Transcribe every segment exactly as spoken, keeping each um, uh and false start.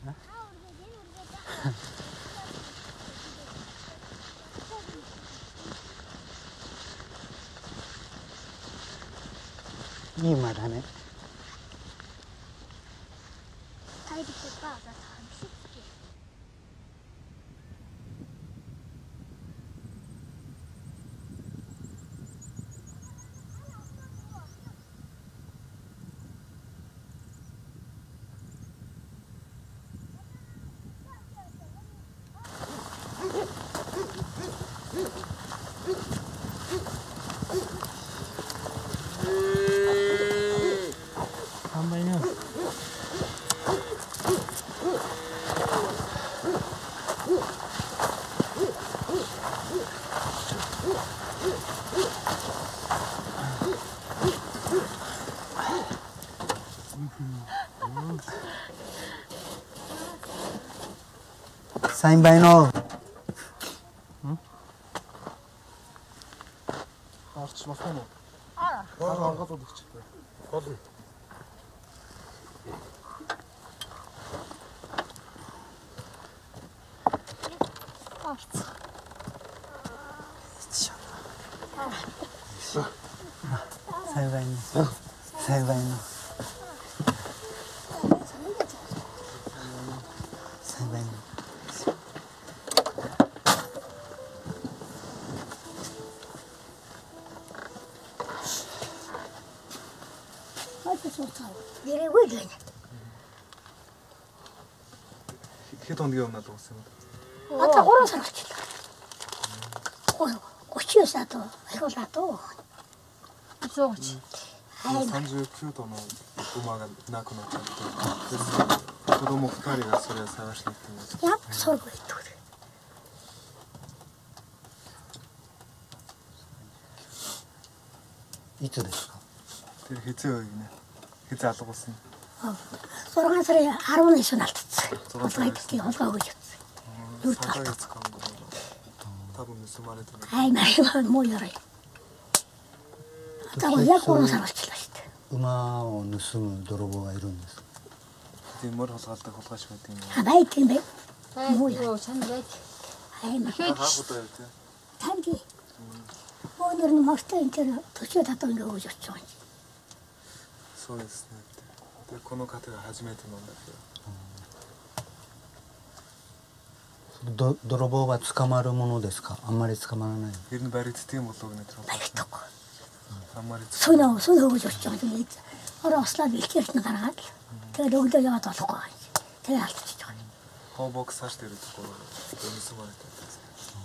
いい馬だね。三倍ね。三倍の。 Hartjesmafon op. Ah. Waar gaat dat op de chip? Wat doe? Hart. Sai vai no. Sai vai no. Sai vai no. Хитон dio na to sen. 아까 오른 사람 같다. 오, 오시오사 또, 이거다 또. 그렇지. さんじゅうきゅう頭の馬が亡くなっちゃって子供ふたりがそれを探しに行ってます。 やっぱそういうこと言っていつですか。 で、月曜日ね。月後ですね。 それがそれ하루 는一緒になったっつ。어떻게 어떻게 어떻게 오셨어. 삼ヶ月間ぐらい多分盗まれてる。 はい、ないわ、もうやらよ。多分약으로 살았을 때. 馬を盗む泥棒がいるんですか。 で、もらったことはしまっていいの。 하나 있던데. 뭐야? 참네. 아이, 막. 하고도 이렇게. 단기. 오늘은 막 스테인트는 도시에 닿던 거 오셨죠. そうですね。で、この方が初めて飲んだけど。ど泥棒は捕まるものですか。あんまり捕まらない。 이런 말이 듣는 것도 그냥 들어. 아무리. 소나 소나 오셨죠. 근데 알아서 밀키를 나가라. 그 여기도 와도 저거. 제가 알았죠. 호복 사실 때ところで盗まれたんです。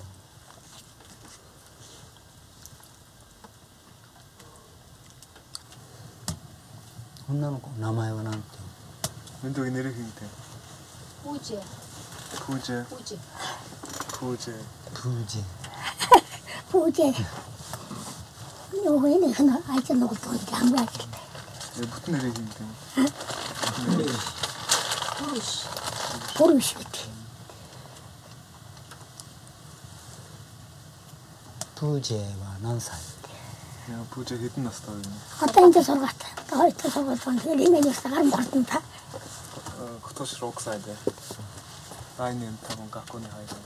女の子名前はなんて。 면도기 내리히는데. 우제. 부제. 우제. 부제. 부제. 부제. 요거에 내가 아이들 놓고 또 이렇게 한 거야. 왜 무슨 내리히는데? 부르시. 부르시 같아. 부제와 몇 살? 야, 부제 히트났어. 아따 이제 서로 갔다. 또 이제 서로 또 리메니 사람 갔다. 어, 今年ろくさいで来年多分学校に入る。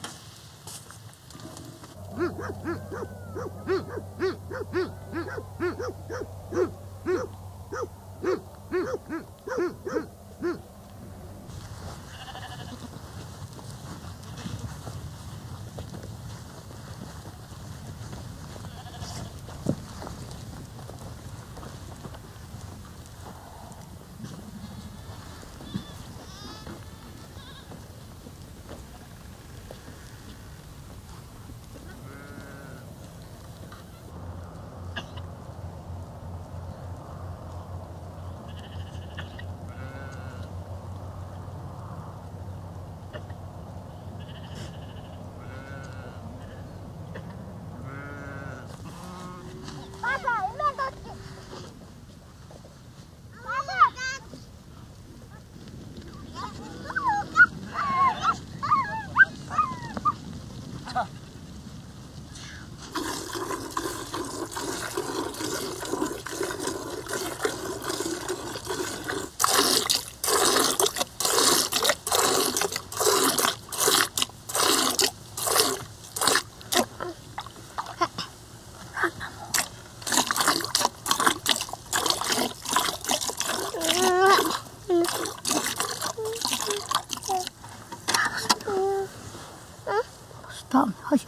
Tom, hush.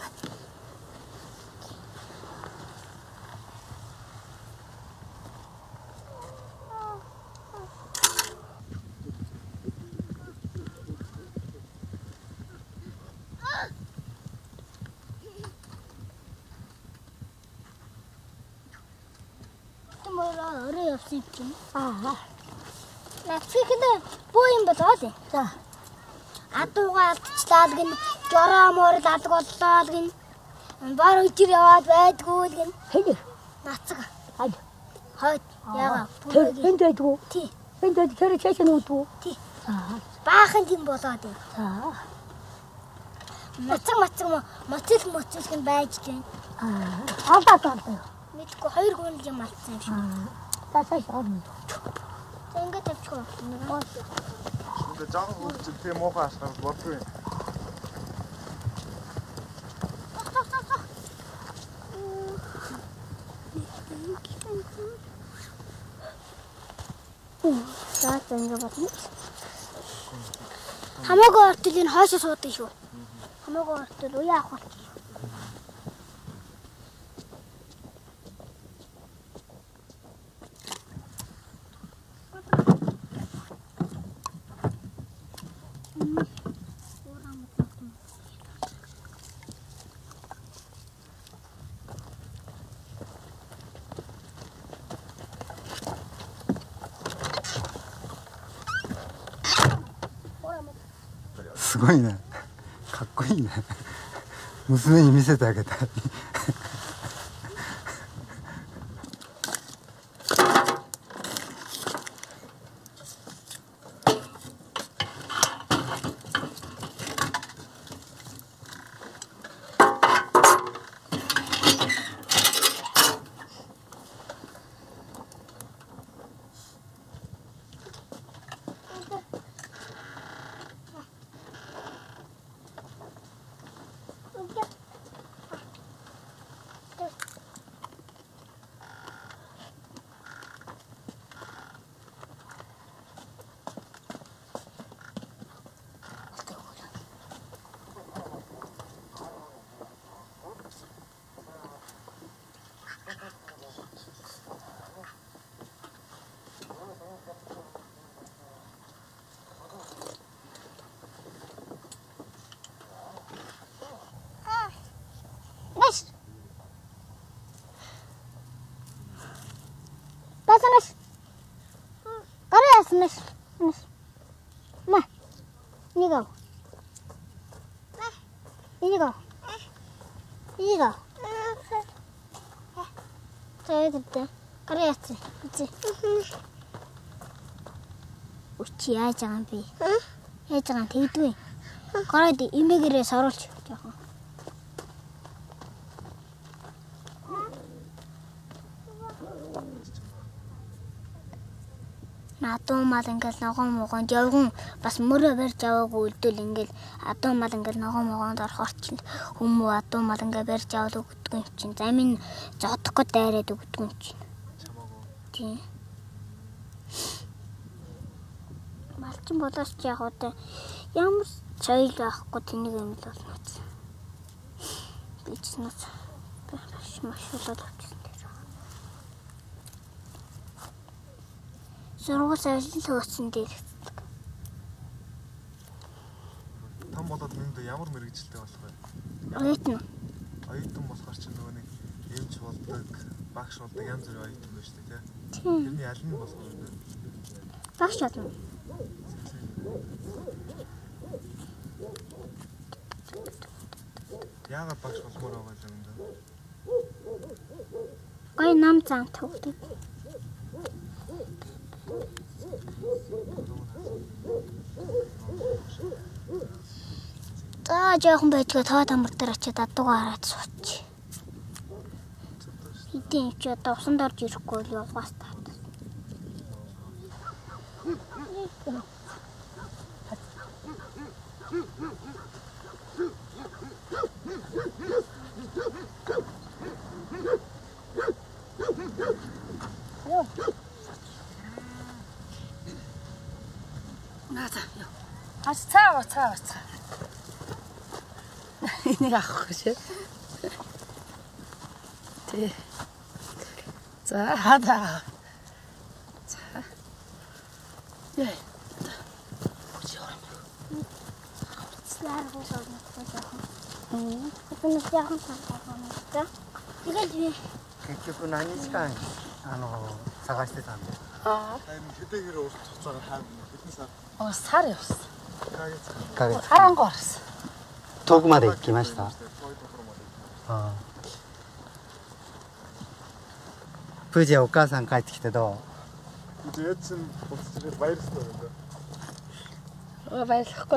Орой явсан юм чинь. Аа. Нацхихэд боо юм болоо л. За. Адуугаа алдчихлаа л гин, жороо морол алг боллоо л гин. Бар үчир яваад байдгүй л гин. Хэд? Нацг. Хад. Хойд яага. Энд байдгүй. Тий. Энд байд тэр чааш нүүдгүй. Тий. Аа. Баахан тийм болоод юм. За. Мацаг мацаг моцол моцол гин байж гин. Аа. Аваад байна. Мэдгүй хоёр хүн юм алдсан юм шиг. Тасаж орно. За ингээд тавьчих уу. 근데 작은 거 지금 뭐가 하시나 뭐지? За за ингээд болно. Хамаагүй ортол энэ хойшоо суудаг шүү. Хамаагүй ортол уу яах вэ? すごいね。かっこいいね。娘に見せてあげたい。 Basanas. Karasnas. Ma. Nigo. Nigo. Nigo. Saya tidak. Karasnas. Uci. Uci ya jangan pi. Ya jangan tidur. Kalau di imigre sarul. Адуу мал ингээл ногоон могонд явган бас мөрөө барьж аваагүй үлдэл ингээл адуу мал ингээл ногоон могонд орохоор чинь хүмүүс адуу мал ингээ барьж аваад өгдөг юм чинь замын зодохгүй дайраад өгдөг юм чинь. Тийм. Малчин болооч яг одоо ямар соёл байхгүй тэнийг юм л болно. Би ч нэг маш болоод авчихсан. Сургууль ажил хөөцсөн дээрэгддэг. Том болоод нэнд ямар мэрэгжилтэй болох вэ? Оюутан. Оюутан болохоор ч нөгөө нэг эмч болдог, багш болдог янз бүрийн оюутан байна шүү дээ, тийм. Тийм. Тэрний аль нь болох вэ? Багш болно. Яагаад багш болмоор байгаа юм бэ? Гой нам зам төгдөг. За жоохон байжгаа тоо тамар дээр очиад адуугаа хараад сууч. Хэдийн ч одоо усанд орж ирэхгүй л яваас таа. Наа. Ас цаа цаа цаа. Энийг авах гэж. Тэ. За хада. За. Яа. Слаар гоо жаахан. Мм. Хэвэн жаахан санагдана. Тэгээд би 結局何日間あの探してたんで。 Аа. хэдийгээр урт хугацаагаар хайр хэдэн сар Оо сар явсан. いっかげつ。 Харангуй орсон. 遠くまで行きました。 遠いところまでああ。プージはお母さん帰ってきてど Үгүй чинь буцаж баярлалаа юм да. Оо баярлахгүй.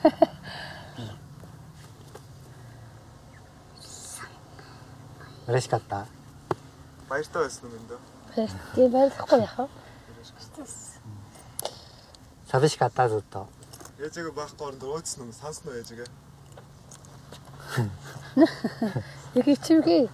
う？嬉しかった？ Баяртай байсан юм да. Би баярлахгүй яах вэ? 寂しかったずっと。 Ээжэгээ байхгүй оронд өөцсөн юм сансан уу ээжэгээ? Яг ичимгээ.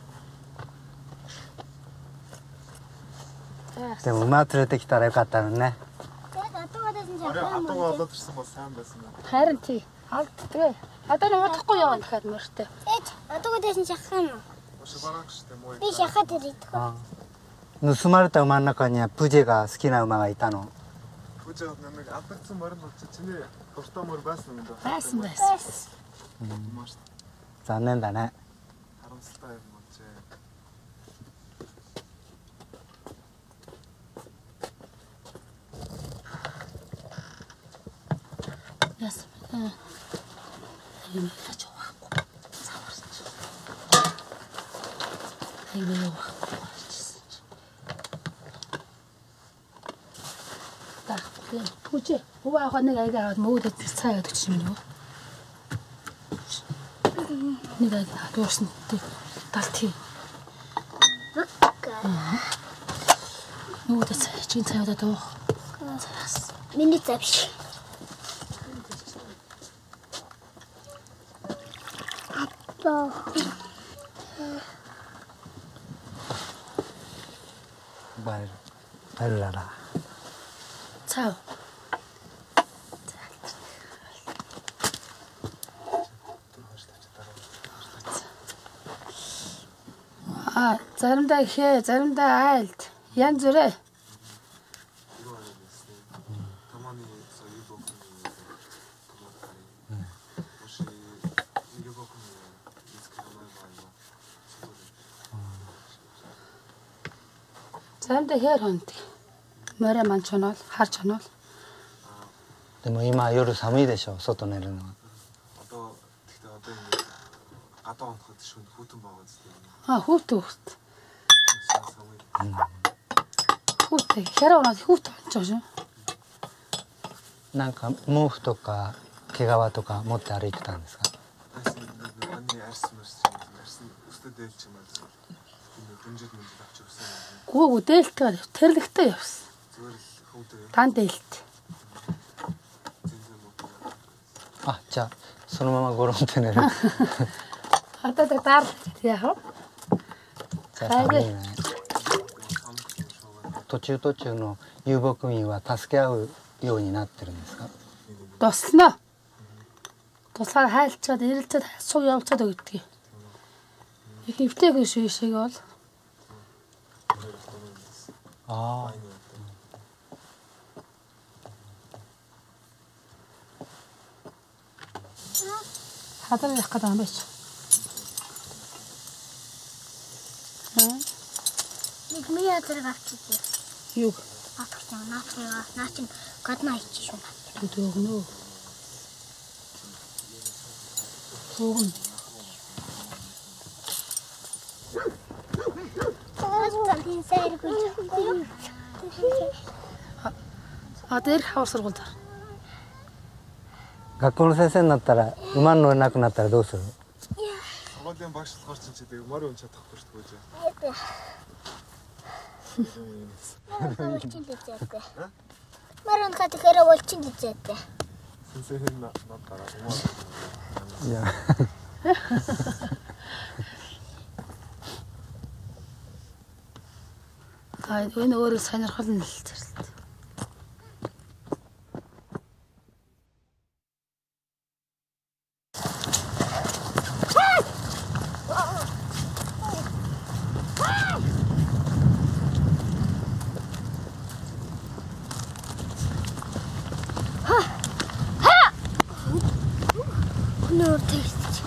でも馬連れてきたらよかったのね。 тэгээд атуугаа дэсэн чинь Арай атуугаа олоод ирсэн бол сайн байсан юм. Харин тий. Алдтгээ. Одоо нэг удахгүй яваа дахиад мөртөө. ээж атуугаа дэсэн шахах юм уу? Оши бараг штэ муу. Би шахаад ирээд. ああ。盗まれた馬の中にはプジェが好きな馬がいたの。 Үгүй нэг алдагдсан морин бол чиний дуртай мөр байсан юм да. Байсан байсан. Маш 残念だね。 харамсалтай юм уу чи. Яс. Юм яаж явахгүй. Саварч. Энийг явахгүй. Так, пүүчээ. Хуваа нэг аяга аваад мөөдөд цаа яадаг чинь юм уу? Нэг аяга дуусна. Талт. Мөөдөд цаа чинь цаа яадаг доо. Миний цаа биш. Атаа. バイル。バイルララ。 цаа. Аа, заримдаа ихээ, заримдаа айлд. Янз бүрээ. Таманы соёл бохны таматай. Оши игэ бохны искамай байна. Заримдаа хээр хондог. Морой ман чонол, хар чонол. でも今夜寒いでしょ、外寝るのは。 Одоо тэгтээ одоо ингэ гадаа оноход шүн хүүтэн байгаа зү. Аа, хүүт хүүт. Самый. Хүүт. Хэрэг унаад хүүт онцоо шүү. なんか毛布とか毛皮とか持って歩いてたんですか？ Ani арс мэрс арс өстө дээлч юм аа. Энэ дүнжид мэнжид авч явсан. Гүү дээлтээр тэрлэгтэй явсан. Зүгээр л хөвдөө. Тан дээлт. あ、じゃあそのままゴロンって寝る。 Одоо тэр даар яах вэ? じゃあ寒いね。途中途中の遊牧民は助け合うようになってるんですか？ Дослоо. Туслаад хайлцаад ирэлцээд суг явцаад өгдөг. Их эвтэйг шүү шиг бол. ああ。 Хадар явах гэдэг юм байж. Нэг миний адрыг авчихъя. Юу? Авчих юм наатраа. Наа чин гадна ичиж шүү. Төөгнөө. Төөгн. Тасцалын сайргүй. А дээр хавар сургуульд. 学校の先生になったら馬に乗れなくなったらどうする？ Сургуулийн багш болохоор ч чи тэг морь унч чадахгүй шүү дээ. Олчин дижээтэй. Маран хат хэрэг олчин дижээтэй. Сэнсээр над дараа умаа. Я. Аа энэ өөрөө сонирхол нь л зэрэлт. Охны урдыг хийж.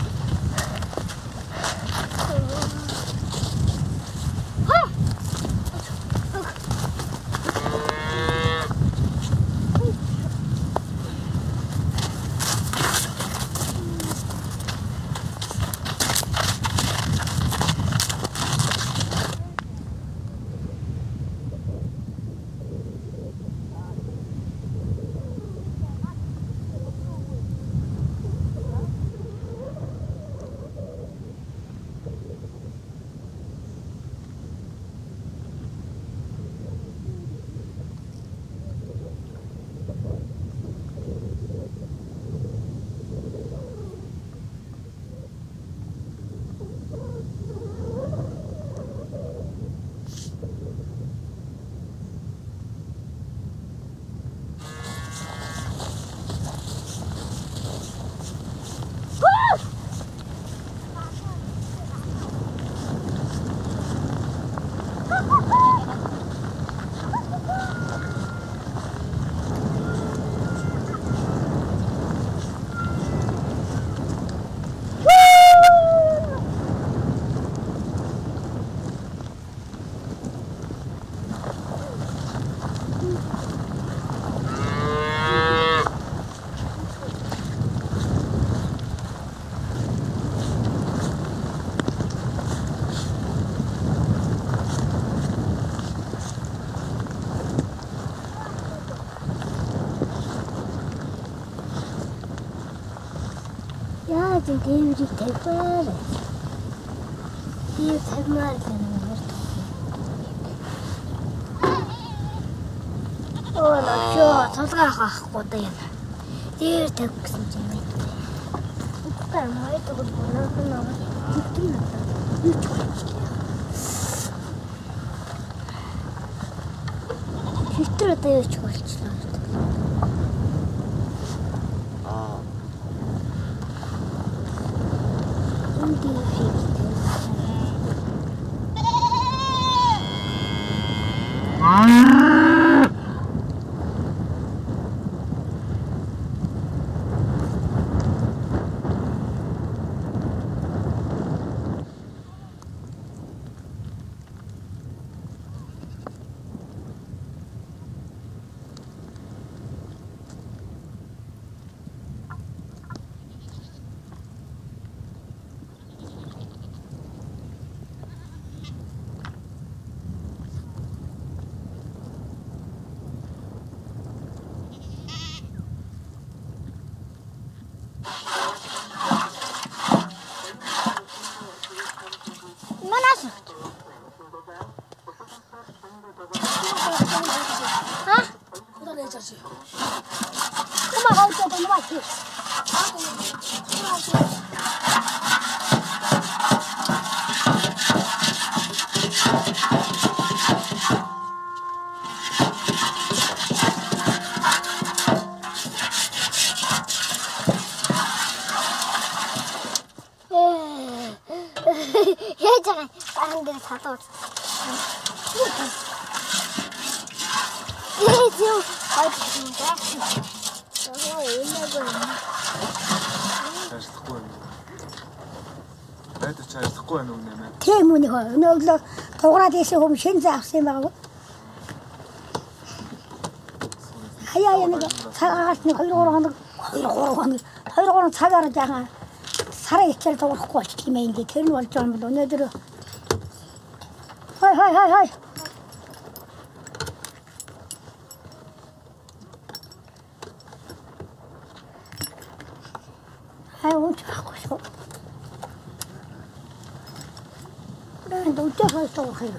Яаж энэ дээврийг тавьваа. Дээв тавьмаар л юм уу? Оо ночоо цолгаа хаахгүй да юм. Дээвэр тавих гэсэн чинь юм. Үгүй маа это вот надо надо. Ты надо. Хитэр одоо яач болчихлоо. Тийм үний хөө нөгөө тугараад ийшээ хүм шин заасан юм байгаа. Хаяа нэг цагаас нэг хоёр гурван хоног хоёр гурван хоног хоёр гурван цагаар жаахан сараа ичээр дуурахгүй болчих юм ээ. Тэр нь болж байгаа юм бол өнөөдөр хай хай хай хай хай унтахгүй шүү. Don't tell us all here.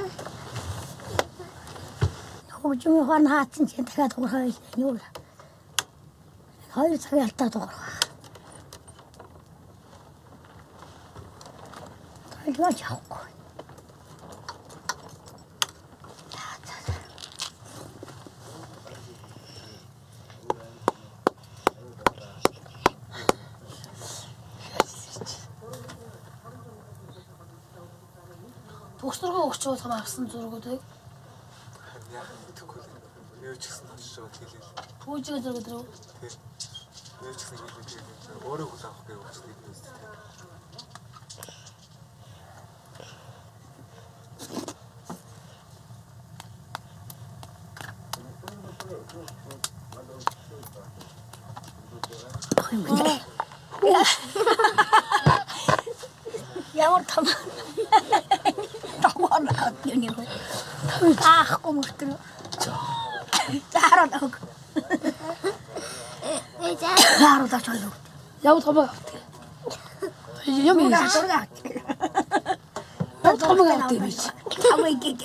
Would you want hats and get that over her? You how is that door? I got you. Төгсрөгөө өгч байгаа авсан зургуудыг яах юм тэгэхгүй юу ч гэсэн очиж байгаа хэлээ. Пүүжээ зургууд руу. Тэр Яаж ч нэг хэлээ. Өөрөө хөл авах гэж өвчтэй юм зү. Ямар том. Тагвар авчихна юм. Аахгүй мөртөө. Заараад авах. Ээ заараад авчих. Явд хомог авт. Юм юм. Заараад. Явд хомог авт юм чи. Аваа гээ.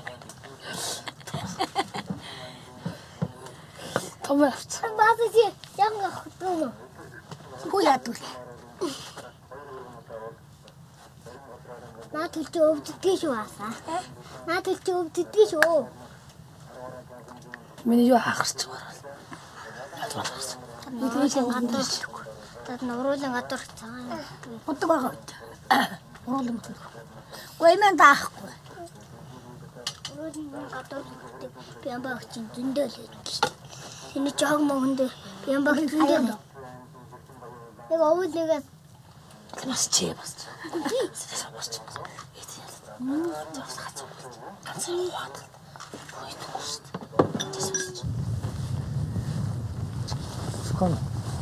Том авт. Баазаа чи янга хөтөө. Хөөе атул. Наа төлч өвддөг шүү асаа. Наа төлч өвддөг шүү. Миний юу хахарч байгаа. Ядуулсан. Нүдээс гадар. Тад нуруулан гадар цагаан. Бодог байгаа. Уулын бодог. Гүй мэн даахгүй. Нуруулан гадар бямбаг чинь зөндөл хийж. Энэ жог мөндө бямбаг зөндөл. Яг уулыгаас бас чи бас. Бас чи. Мм, бас хацаа. Ганцхан хаад. Ойдгүй шүү дээ. Скоро.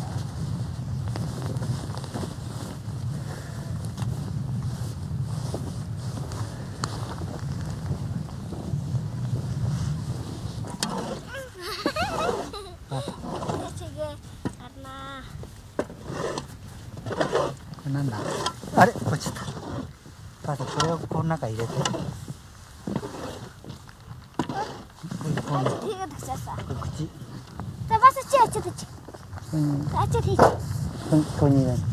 なんだあれ落ちた母さんこれをこの中入れてこれこのこれ口うんここに入れる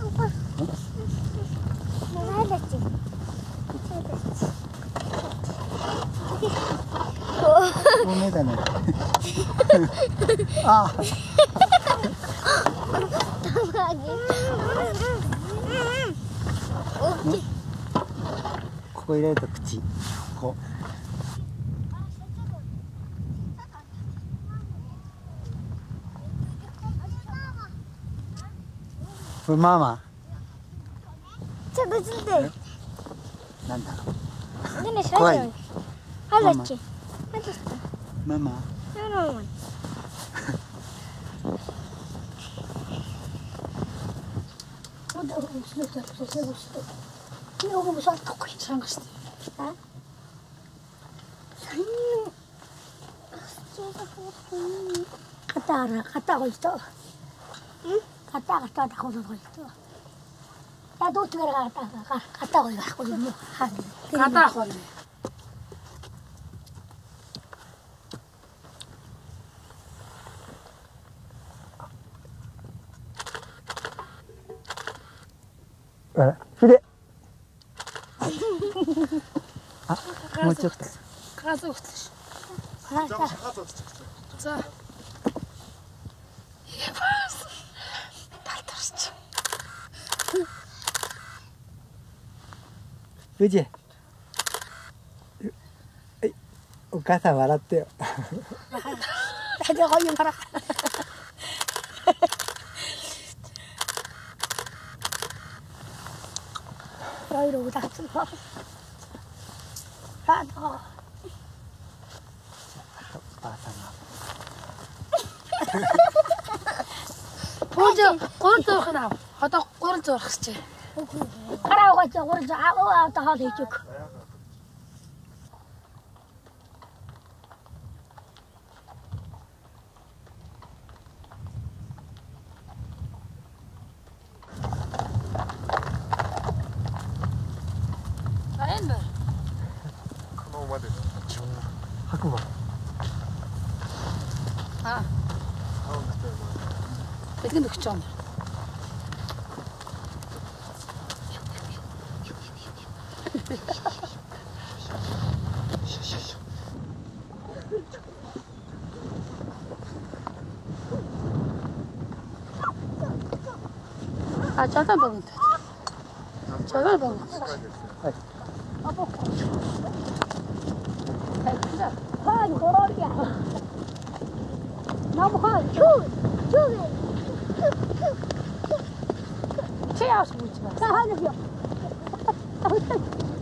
こう目だねああここ入れると口こここれママちょっとちょっとなんだろねう怖いあらちママ Kata kata ko ito. Hmm? Kata kata ako ko ito. Ya do tu kata kata kata ko ako mo. Kata ko. あ筆あもうちょっと家族としさあ富士お母さん笑ってよ大丈夫からいろいろだつのあのばあさんが Пожалуй, гурал зурх наа. Одоо гурал зурх чи. Хараа гооч гурал аа одоо хаад хийчих. Айн ба. このまで白馬 Аа. 青くても Бэлгэн өгч байгаа юм. А чадан багт. Чадан багт. はい Хаа гороо яа. Нам хаа чүү чүү Чи яаш бууж байна. За ханаа бий.